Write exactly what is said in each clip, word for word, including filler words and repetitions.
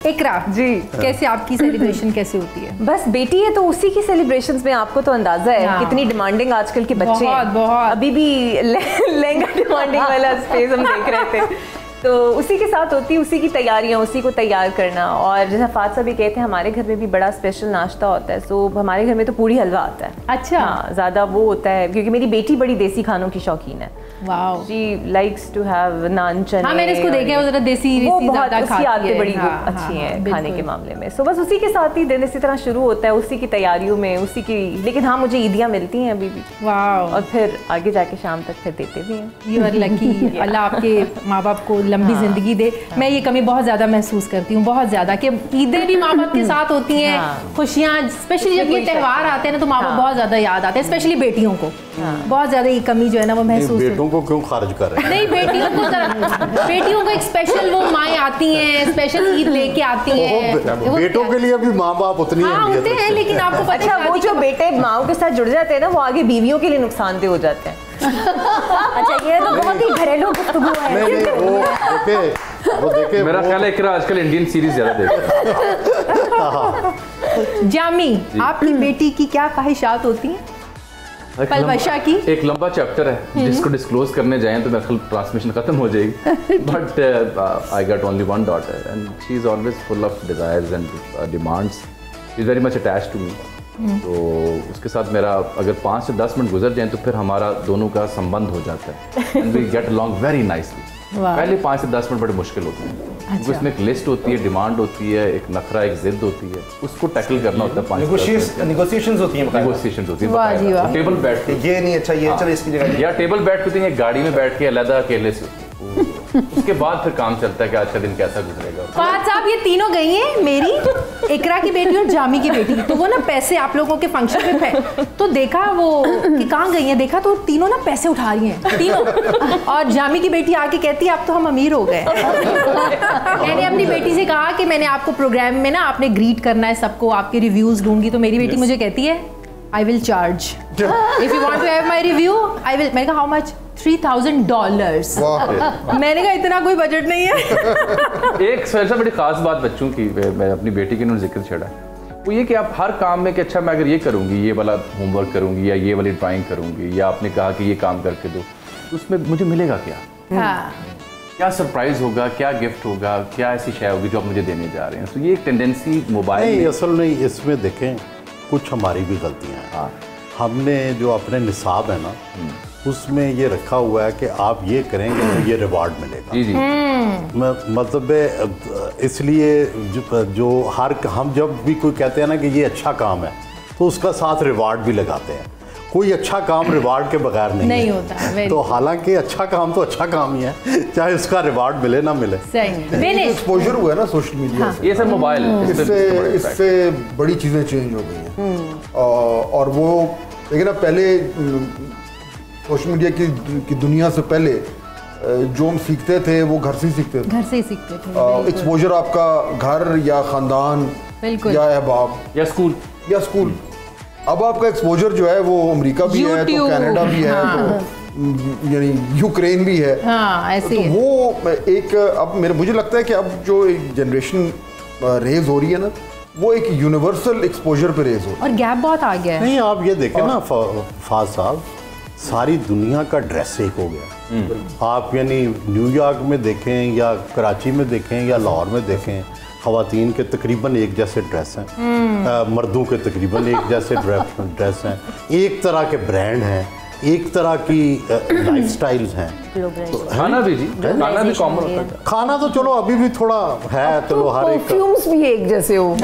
इकरा जी, कैसे आपकी सेलिब्रेशन कैसे होती है? बस बेटी है तो उसी की सेलिब्रेशंस में आपको तो अंदाजा है हाँ। कितनी डिमांडिंग आजकल के बच्चे बहुत, हैं बहुत। अभी भी लहंगा डिमांडिंग वाला स्पेस हम देख रहे थे तो उसी के साथ होती, उसी की तैयारियां, उसी को तैयार करना। और जैसा फात साहब भी कहते हैं हमारे घर में भी बड़ा स्पेशल नाश्ता होता है, सो हमारे घर में तो पूरी हलवा आता है। अच्छा हाँ, ज़्यादा वो होता है क्योंकि मेरी बेटी बड़ी देसी खानों की शौकीन है। Wow, she likes to have naan चने। हाँ मैंने इसको देखा है, वो जरा देसी वो बहुत उसकी आदतें बड़ी हाँ, अच्छी हाँ, हैं खाने के मामले में। सो बस उसी के साथ ही दिन इसी तरह शुरू होता है, उसी की तैयारियों में, उसी की। लेकिन हाँ मुझे ईदियाँ मिलती हैं अभी भी। वाओ, और फिर आगे जाके शाम तक फिर देते भी हैं। यू आर लकी, अल्लाह आपके माँ बाप को लंबी जिंदगी दे। मैं ये कमी बहुत ज़्यादा महसूस करती हूँ, बहुत ज़्यादा, कि ईदें भी माँ बाप के साथ होती हैं, खुशियाँ, स्पेशली जब ये त्यौहार आते हैं ना तो माँ बाप बहुत ज़्यादा याद आते हैं, स्पेशली बेटियों को। बहुत ज़्यादा ये कमी जो है ना वो महसूस। बेटों को क्यों खारिज कर रहे हैं? नहीं, बेटियों को बेटियों को एक स्पेशल वो माएँ आती हैं, स्पेशल ईद लेके आती हैं। बेटों के लिए भी माँ बाप उतनी होते हैं, लेकिन आपको पता है वो जो बेटे माओ के साथ जुड़ जाते हैं ना वो आगे बीवियों के लिए नुकसानदेह हो जाते हैं। अच्छा ये तो बहुत ही घरेलू गुफ्तगू है। नहीं नहीं वो देखे वो देखे मेरा ख्याल है इकरा आजकल इंडियन सीरीज ज्यादा देखता है। जामी, आपकी बेटी की क्या ख्वाहिशात होती हैं? पलवशा की एक लंबा चैप्टर है जिसको डिस्क्लोज करने जाएं तो मेरा ख्याल ट्रांसमिशन खत्म हो जाएगी। But I got only one daughter and she is always full of desires and demands, is very much attached to me. तो उसके साथ मेरा अगर पाँच से दस मिनट गुजर जाएं तो फिर हमारा दोनों का संबंध हो जाता है and we get along very nicely. पहले पाँच से दस मिनट बड़े मुश्किल होते हैं। अच्छा। उसमें एक लिस्ट होती है, डिमांड होती है, एक नखरा, एक जिद होती है, उसको टैकल करना होता है। नेगोशिएशंस होती हैं, नेगोशिएशंस होती है, टेबल बैठ के ये नहीं अच्छा ये चलो इसकी जगह, या टेबल बैठ के होती है, गाड़ी में बैठ के अलग अकेले से। उसके बाद फिर काम चलता है कि आज का दिन कैसा गुजरेगा। फात साहब ये तीनों गई हैं, मेरी, इकरा की बेटी और जामी की बेटी, तो वो ना पैसे आप लोगों के फंक्शन पे तो देखा वो कि कहाँ गई हैं, देखा तो तीनों ना पैसे उठा रही हैं तीनों। और जामी की बेटी आके कहती है अब तो हम अमीर हो गए। मैंने अपनी बेटी से कहा कि मैंने आपको प्रोग्राम में ना आपने ग्रीट करना है सबको, आपके रिव्यूज लूंगी। तो मेरी बेटी मुझे कहती है I will charge if you want to have my review I will. मैंने कहा how much? Three thousand dollars. मैंने कहा इतना कोई बजट नहीं है। एक सबसे बड़ी खास बात बच्चों की मैं अपनी बेटी के जिक्र छेड़ा वो ये कि आप हर काम में कि अच्छा मैं अगर ये करूँगी, ये वाला होमवर्क करूँगी या ये वाली ड्राइंग करूँगी, या आपने कहा कि ये काम करके दो, तो उसमें मुझे मिलेगा क्या? हाँ। क्या सरप्राइज होगा, क्या गिफ्ट होगा, क्या ऐसी शय होगी जो आप मुझे देने जा रहे हैं? तो ये एक टेंडेंसी मोबाइल नहीं, असल नहीं, इसमें देखें कुछ हमारी भी गलतियाँ हैं। हाँ। हमने जो अपने निसाब है ना उसमें ये रखा हुआ है कि आप ये करेंगे तो ये रिवार्ड मिलेगा। जी जी। मतलब इसलिए जो, जो हर हम जब भी कोई कहते हैं ना कि ये अच्छा काम है तो उसका साथ रिवार्ड भी लगाते हैं। कोई अच्छा काम रिवार्ड के बगैर नहीं, नहीं है। होता। तो हालांकि अच्छा काम तो अच्छा काम ही है, चाहे उसका रिवार्ड मिले ना मिले। सही एक्सपोजर हुआ है ना सोशल मीडिया से, ये सब मोबाइल, इससे इससे बड़ी चीज़ें चेंज हो गई हैं। और वो लेकिन अब पहले सोशल मीडिया की, की दुनिया से पहले जो हम सीखते थे वो घर से ही सीखते थे, घर से ही सीखते थे। एक्सपोजर आपका घर या खानदान या अहबाब या स्कूल या स्कूल अब आपका एक्सपोजर जो है वो अमेरिका भी है तो कनाडा भी है, हाँ। तो यानी यूक्रेन भी है, हाँ, ऐसे तो वो एक अब मेरे मुझे लगता है कि अब जो एक जनरेशन रेज हो रही है ना वो एक यूनिवर्सल एक्सपोजर पे रेज हो रही है। और गैप बहुत आ गया है। नहीं आप ये देखें ना फाज साहब, सारी दुनिया का ड्रेस एक हो गया। आप यानी न्यूयॉर्क में देखें या कराची में देखें या लाहौर में देखें, ख़वातीन के तकरीबन एक जैसे ड्रेस हैं, मर्दों के तकरीबन एक जैसे ड्रेस हैं, एक तरह के ब्रांड हैं, एक तरह की लाइफ स्टाइल्स हैं। तो खाना भी जी, खाना भी कॉमन होता है। खाना तो चलो अभी भी थोड़ा है, चलो हर एक परफ्यूम्स भी एक जैसे हो।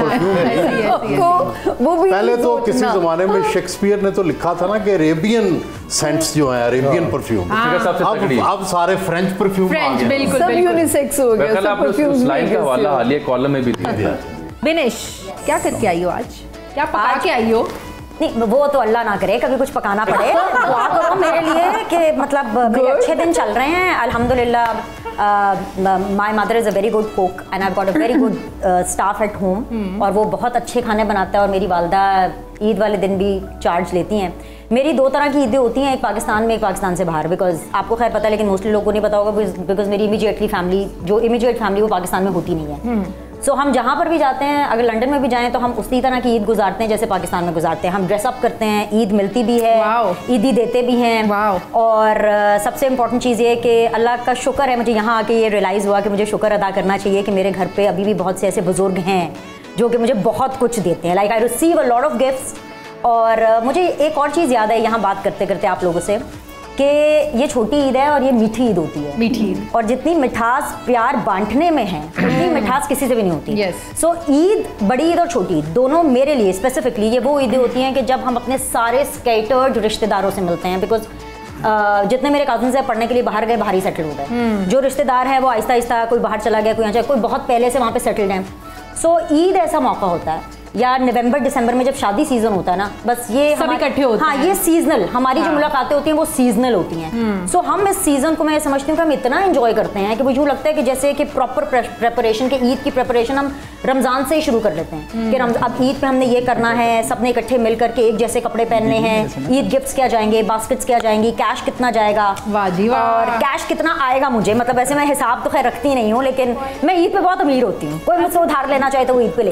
वो भी पहले तो किसी ज़माने में शेक्सपियर ने तो लिखा था ना कि अरेबियन सेंट्स जो हैं, अरेबियन परफ्यूम, अब अब सारे फ्रेंच परफ्यूम आ गए, बिल्कुल सब यूनिसेक्स हो गए, सब परफ्यूम। लाइन का हवाला हालिया कॉलम में भी दिया। बिनेश क्या करके आई हो आज? क्या पका के आई हो? नहीं वो तो अल्लाह ना करे कभी कुछ पकाना पड़े। दुआ करो मेरे लिए कि मतलब मेरे अच्छे दिन चल रहे हैं अल्हम्दुलिल्लाह। My mother is a very good cook and I have got a very good staff at home, और वो बहुत अच्छे खाने बनाता है। और मेरी वालदा ईद वाले दिन भी चार्ज लेती हैं। मेरी दो तरह की ईदें होती हैं, एक पाकिस्तान में एक पाकिस्तान से बाहर, बिकॉज आपको खैर पता है लेकिन मोस्टली लोगों को नहीं पता होगा, बिकॉज मेरी इमीडिएटली फैमिली जो इमीडिएट फैमिली वो पाकिस्तान में होती नहीं है। सो हम जहाँ पर भी जाते हैं, अगर लंदन में भी जाएं तो हम उसी तरह की ईद गुजारते हैं जैसे पाकिस्तान में गुजारते हैं। हम ड्रेसअप करते हैं, ईद मिलती भी है, ईदी देते भी हैं। और uh, सबसे इम्पोर्टेंट चीज़ ये कि अल्लाह का शुक्र है, मुझे यहाँ आके ये रियलाइज़ हुआ कि मुझे शुक्र अदा करना चाहिए कि मेरे घर पे अभी भी बहुत से ऐसे बुजुर्ग हैं जो कि मुझे बहुत कुछ देते हैं। Like I receive a lot of gifts. और uh, मुझे एक और चीज़ याद है यहाँ बात करते करते आप लोगों से कि ये छोटी ईद है और ये मीठी ईद होती है। मीठी ईद, और जितनी मिठास प्यार बांटने में है उतनी मिठास किसी से भी नहीं होती। yes. सो so, ईद, बड़ी ईद और छोटी ईद दोनों मेरे लिए स्पेसिफिकली ये वो ईदें होती हैं कि जब हम अपने सारे स्कैटर्ड रिश्तेदारों से मिलते हैं। बिकॉज uh, जितने मेरे कजन्स हैं पढ़ने के लिए बाहर गए, बाहर ही सेटल हो गए। hmm. जो रिश्तेदार हैं वो आहिस्ता आहिस्ता कोई बाहर चला गया, कोई यहाँ कोई बहुत पहले से वहाँ पे सेटल्ड हैं। सो so, ईद ऐसा मौका होता है, या नवंबर दिसंबर में जब शादी सीजन होता है ना, बस ये सब इकट्ठे होते हाँ, हैं। ये सीजनल हमारी हाँ। जो मुलाकातें होती हैं वो सीजनल होती हैं। सो so, हम इस सीजन को मैं समझती हूँ कि हम इतना एंजॉय करते हैं कि मुझे यूँ लगता है कि जैसे कि प्रॉपर प्रेपरेशन के ईद की प्रेपरेशन हम रमजान से ही शुरू कर लेते हैं कि अब ईद पे हमने ये करना है, सबने इकट्ठे मिल करके एक जैसे कपड़े पहनने हैं, ईद गिफ्ट्स क्या जाएंगे, बास्केट्स क्या जाएंगी, कैश कितना जाएगा, और कैश कितना आएगा मुझे, मतलब वैसे मैं हिसाब तो खैर रखती नहीं हूँ, लेकिन मैं ईद पे बहुत अमीर होती हूँ। कोई मुझसे उधार लेना चाहे तो वो ईद पे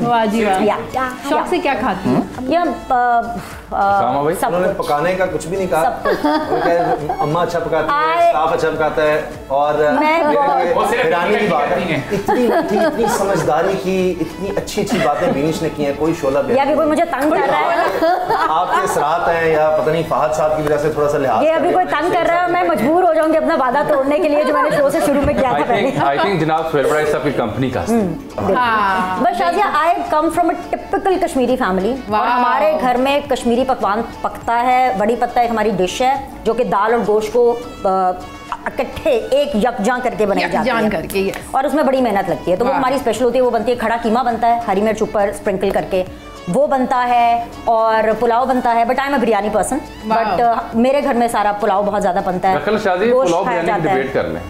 ले शौक से क्या खाती हैं? या उन्होंने पकाने का कुछ भी नहीं कहा, अम्मा अच्छा पकाती है, स्टाफ अच्छा पकाता है, और हैरानी की बात है इतनी इतनी इतनी समझदारी की, इतनी अच्छी अच्छी बातें बीनिश ने की हैं। कोई शोला ये अभी कोई मुझे तंग कर रहा है, आपके सराहत हैं या पता नहीं फहद साहब की वजह से थोड़ा सा लिहाज, ये अभी कोई तंग कर रहा है, मैं मजबूर हो जाऊंगी अपना वादा तोड़ने के लिए जो मैंने शो से शुरू में किया था पहले। आई थिंक जनाब फेवरेट आपकी कंपनी का। बस Shazia, I come from a typical Kashmiri family, और हमारे घर में कश्मीरी पकवान पकता है। बड़ी पत्ता एक हमारी डिश है जो कि दाल और गोश्त को इकट्ठे एक यकजां करके बनाई जाती है करके, और उसमें बड़ी मेहनत लगती है। तो वो हमारी स्पेशल होती है, वो बनती है, खड़ा कीमा बनता है हरी मिर्च ऊपर स्प्रिंकल करके, वो बनता है, और पुलाव बनता है। But I am a biryani person, but मेरे घर में सारा पुलाव बहुत ज्यादा बनता है। पुलाव बिरयानी की डिबेट कर लें।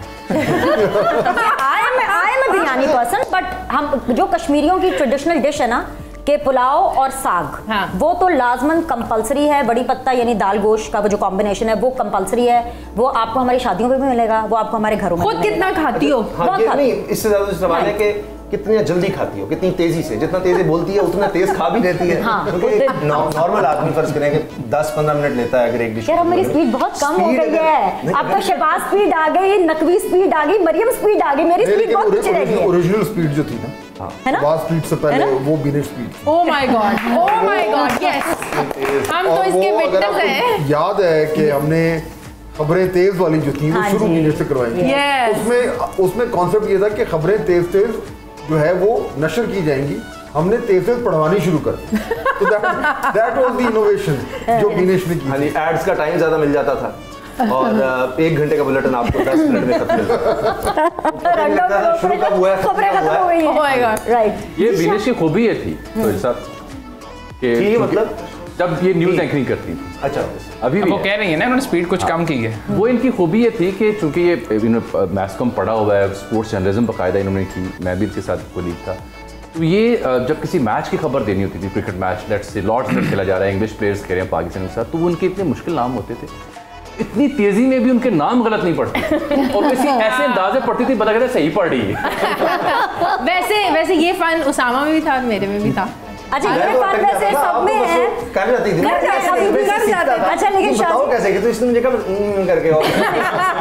I am I am a biryani person, but हम जो कश्मीरियों की ट्रेडिशनल डिश है ना के पुलाव और साग, हाँ। वो तो लाजमन कंपलसरी है। बड़ी पत्ता यानी दाल गोश्त का वो जो कॉम्बिनेशन है वो कंपलसरी है। वो आपको हमारी शादियों में भी मिलेगा, वो आपको हमारे घरों में खुद कितना खाती हो? हाँ, नहीं, इससे ज्यादा सवाल है कि कितनी जल्दी खाती हो, कितनी तेजी से, जितना तेजी बोलती है उतना तेज खा भी देती है। हाँ, क्योंकि नॉर्मल आदमी फर्ज करें कि दस पंद्रह मिनट लेता है अगर एक डिश। यार मेरी स्पीड बहुत कम हो गई है, अब तो शहबाज स्पीड आ गई, नकवी स्पीड आ गई, मरियम स्पीड आ गई, मेरी स्पीड बहुत पीछे रह गई। ओरिजिनल स्पीड जो थी ना, है ना, वाज स्पीड से पहले वो Beenish speed. Oh my god, oh my god, yes, हम तो इसके विटनेस हैं। याद है कि हमने खबरें तेज वाली जो थी वो शुरू बीनिश से करवाई थी। उसमें उसमें कॉन्सेप्ट ये था कि खबरें तेज तेज जो है वो नशर की जाएंगी, हमने तेज तेज पढ़वानी शुरू कर दी। तो दैट वाज द इनोवेशन जो बीनिश ने की। हाँ, एड्स का टाइम ज्यादा मिल जाता था और एक घंटे का बुलेटिन आपको दस मिनट में खत्म मिलता था। शुरू कब हुआ है? खबरें खत्म हो गई हैं। राइट, ये बीनिश की खूबी ये थी तो साहब कि मतलब जब ये न्यूज़ एंकरिंग करती थी। अच्छा, अभी भी वो कह रही है ना उन्होंने स्पीड कुछ कम की है। वो इनकी खूबी ये थी कि चूंकि ये मैथ्स कॉम पढ़ा हुआ है, स्पोर्ट्स जर्नलिज्म बाकायदा इन्होंने की, मैं भी इसके साथ कोलीग था, तो ये जब किसी मैच की खबर देनी होती थी, क्रिकेट मैच लेट्स से लॉर्ड्स में खेला जा रहा है, इंग्लिश प्लेयर्स खेल रहे हैं पाकिस्तान के साथ, तो उनके इतने मुश्किल नाम होते थे, इतनी तेजी में भी उनके नाम गलत नहीं पढ़ते और किसी ऐसे अंदाजे पढ़ती थी पता कहता सही पढ़ रही है। वैसे वैसे ये फन उसामा में भी था, मेरे में भी था। अच्छा, ये फन वैसे सब में है, कर जाती थी, कर जाती थी। अच्छा, लेकिन बताओ कैसे कि तो इसने मुझे कब करके